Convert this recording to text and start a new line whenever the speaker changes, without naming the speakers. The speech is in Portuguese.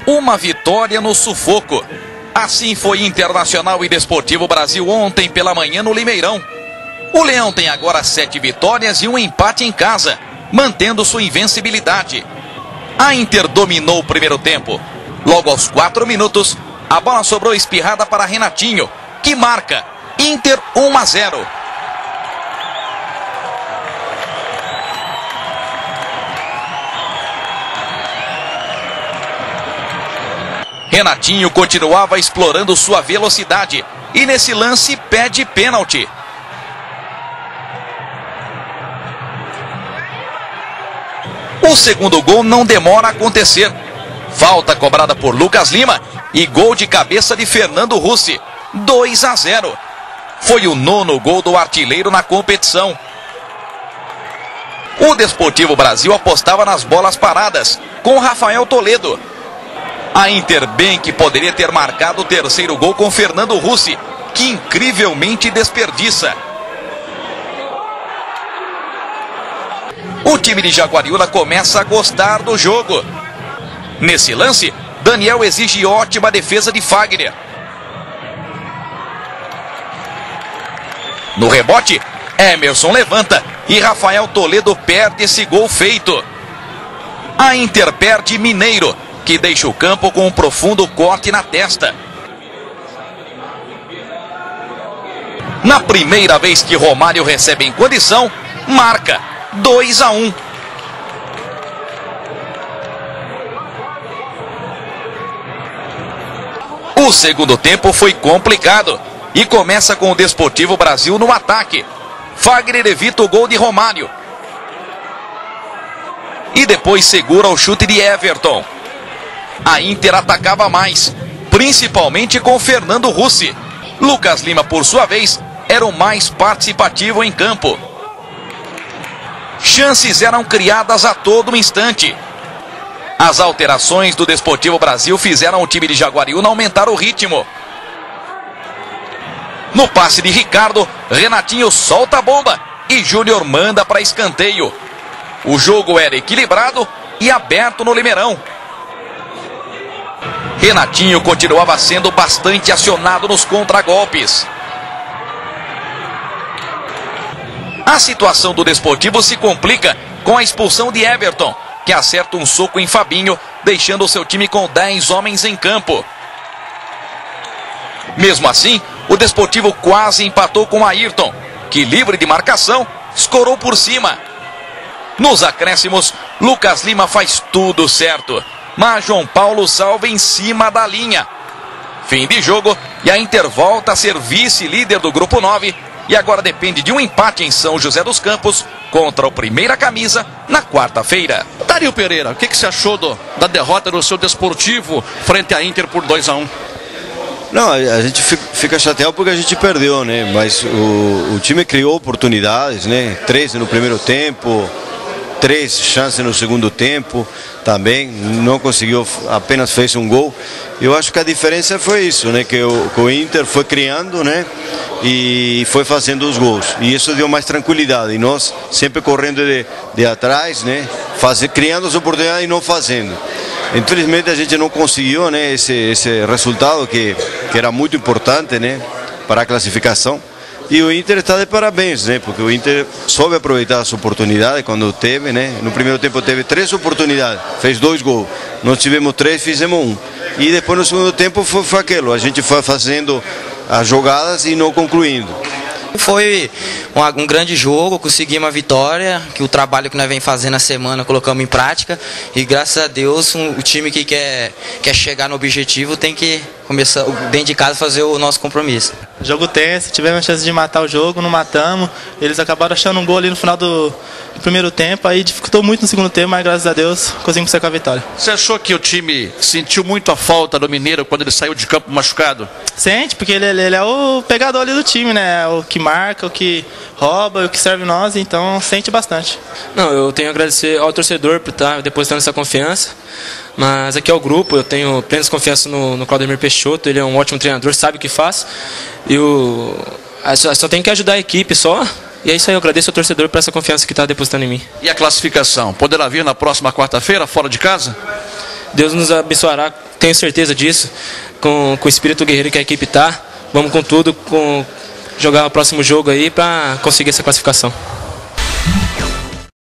Uma vitória no sufoco. Assim foi Internacional e Desportivo Brasil ontem pela manhã no Limeirão. O Leão tem agora 7 vitórias e um empate em casa, mantendo sua invencibilidade. A Inter dominou o primeiro tempo. Logo aos 4 minutos, a bola sobrou espirrada para Renatinho, que marca. Inter 1-0. Renatinho continuava explorando sua velocidade e nesse lance pede pênalti. O segundo gol não demora a acontecer. Falta cobrada por Lucas Lima e gol de cabeça de Fernando Russi. 2-0. Foi o 9º gol do artilheiro na competição. O Desportivo Brasil apostava nas bolas paradas, com Rafael Toledo. A Inter bem que poderia ter marcado o terceiro gol com Fernando Russi, que incrivelmente desperdiça. O time de Jaguariúna começa a gostar do jogo. Nesse lance, Daniel exige ótima defesa de Fagner. No rebote, Emerson levanta e Rafael Toledo perde esse gol feito. A Inter perde Mineiro, que deixa o campo com um profundo corte na testa. Na primeira vez que Romário recebe em condição, marca 2-1. O segundo tempo foi complicado e começa com o Desportivo Brasil no ataque. Fagner evita o gol de Romário e depois segura o chute de Everton. A Inter atacava mais, principalmente com Fernando Russi. Lucas Lima, por sua vez, era o mais participativo em campo. Chances eram criadas a todo instante. As alterações do Desportivo Brasil fizeram o time de Jaguariúna aumentar o ritmo. No passe de Ricardo, Renatinho solta a bomba e Júnior manda para escanteio. O jogo era equilibrado e aberto no Limeirão. Renatinho continuava sendo bastante acionado nos contragolpes. A situação do Desportivo se complica com a expulsão de Everton, que acerta um soco em Fabinho, deixando o seu time com 10 homens em campo. Mesmo assim, o Desportivo quase empatou com Ayrton, que livre de marcação, escorou por cima. Nos acréscimos, Lucas Lima faz tudo certo, mas João Paulo salva em cima da linha. Fim de jogo e a Inter volta a ser vice-líder do Grupo 9 e agora depende de um empate em São José dos Campos contra o Primeira Camisa na quarta-feira.
Dario Pereira, o que você achou da derrota do seu Desportivo frente à Inter por 2-1?
Não, a gente fica chateado porque a gente perdeu, né? Mas o time criou oportunidades, né? 3 no primeiro tempo, 3 chances no segundo tempo também, não conseguiu, apenas fez um gol. Eu acho que a diferença foi isso, né? Que o Inter foi criando, né? E foi fazendo os gols. E isso deu mais tranquilidade. E nós sempre correndo de atrás, né? Criando as oportunidades e não fazendo. Infelizmente a gente não conseguiu, né? Esse resultado que era muito importante, né? Para a classificação. E o Inter está de parabéns, né? Porque o Inter soube aproveitar as oportunidades quando teve, né? No primeiro tempo teve 3 oportunidades, fez 2 gols. Nós tivemos 3, fizemos 1. E depois no segundo tempo foi aquilo, a gente foi fazendo as jogadas e não concluindo.
Foi um grande jogo, conseguimos a vitória, que o trabalho que nós vem fazendo a semana colocamos em prática e graças a Deus o time que quer chegar no objetivo tem que começar dentro de casa fazer o nosso compromisso.
Jogo tenso, tivemos a chance de matar o jogo, não matamos, eles acabaram achando um gol ali no final do primeiro tempo, aí dificultou muito no segundo tempo, mas graças a Deus conseguimos sair com a vitória.
Você achou que o time sentiu muito a falta do Mineiro quando ele saiu de campo machucado?
Sente, porque ele é o pegador ali do time, né? O que marca, o que rouba, o que serve nós, então sente bastante.
Não, eu tenho a agradecer ao torcedor por estar depositando essa confiança, mas aqui é o grupo, eu tenho plena confiança no Claudemir Peixoto, ele é um ótimo treinador, sabe o que faz, e só tem que ajudar a equipe só. E é isso aí, eu agradeço ao torcedor por essa confiança que está depositando em mim.
E a classificação? Poderá vir na próxima quarta-feira, fora de casa?
Deus nos abençoará tenho certeza disso, com o espírito guerreiro que a equipe tá. Vamos com tudo, jogar o próximo jogo aí para conseguir essa classificação.